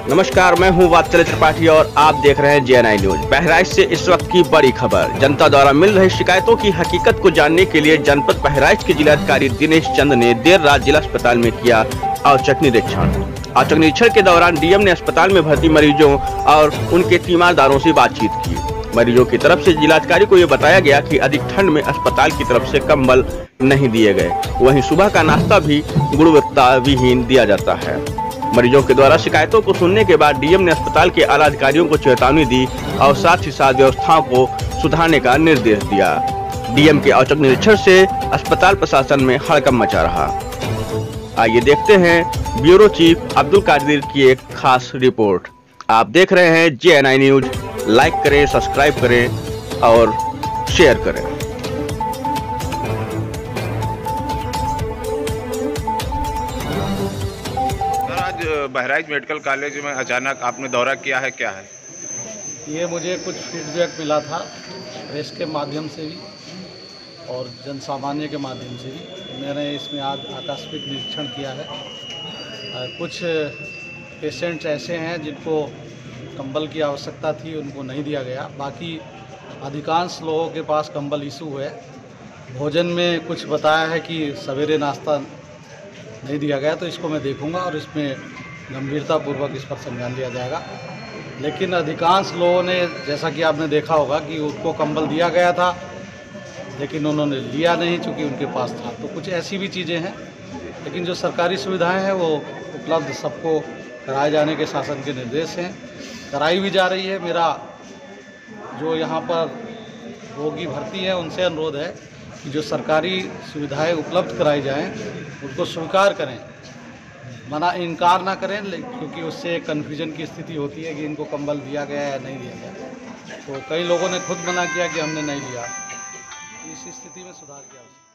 नमस्कार, मैं हूं वात्सल्य त्रिपाठी और आप देख रहे हैं JNI न्यूज। बहराइच से इस वक्त की बड़ी खबर। जनता द्वारा मिल रही शिकायतों की हकीकत को जानने के लिए जनपद बहराइच के जिलाधिकारी दिनेश चंद ने देर रात जिला अस्पताल में किया औचक निरीक्षण। औचक निरीक्षण के दौरान DM ने अस्पताल में भर्ती मरीजों और उनके तीमारदारों से बातचीत की। मरीजों की तरफ से जिलाधिकारी को ये बताया गया कि अधिक ठंड में अस्पताल की तरफ से कंबल नहीं दिए गए, वहीं सुबह का नाश्ता भी गुणवत्ता विहीन दिया जाता है। मरीजों के द्वारा शिकायतों को सुनने के बाद DM ने अस्पताल के आला अधिकारियों को चेतावनी दी और साथ ही साथ व्यवस्थाओं को सुधारने का निर्देश दिया। DM के औचक निरीक्षण से अस्पताल प्रशासन में हड़कंप मचा रहा। आइए देखते हैं ब्यूरो चीफ अब्दुल कादिर की एक खास रिपोर्ट। आप देख रहे हैं JNI न्यूज। लाइक करें, सब्सक्राइब करें और शेयर करें। आज बहराइच मेडिकल कॉलेज में अचानक आपने दौरा किया है, क्या है ये? मुझे कुछ फीडबैक मिला था प्रेस के माध्यम से भी और जन सामान्य के माध्यम से भी। मैंने इसमें आज आकस्मिक निरीक्षण किया है। कुछ पेशेंट्स ऐसे हैं जिनको कंबल की आवश्यकता थी, उनको नहीं दिया गया। बाकी अधिकांश लोगों के पास कंबल इशू है। भोजन में कुछ बताया है कि सवेरे नाश्ता नहीं दिया गया, तो इसको मैं देखूंगा और इसमें गंभीरतापूर्वक इस पर संज्ञान लिया जाएगा। लेकिन अधिकांश लोगों ने, जैसा कि आपने देखा होगा कि उनको कंबल दिया गया था लेकिन उन्होंने लिया नहीं चूँकि उनके पास था। तो कुछ ऐसी भी चीज़ें हैं, लेकिन जो सरकारी सुविधाएं हैं वो उपलब्ध सबको कराए जाने के शासन के निर्देश हैं, कराई भी जा रही है। मेरा जो यहाँ पर रोगी भर्ती है उनसे अनुरोध है कि जो सरकारी सुविधाएं उपलब्ध कराई जाएं उनको स्वीकार करें, इनकार ना करें, क्योंकि उससे कन्फ्यूजन की स्थिति होती है कि इनको कंबल दिया गया या नहीं दिया गया। तो कई लोगों ने खुद मना किया कि हमने नहीं लिया। इस स्थिति में सुधार किया।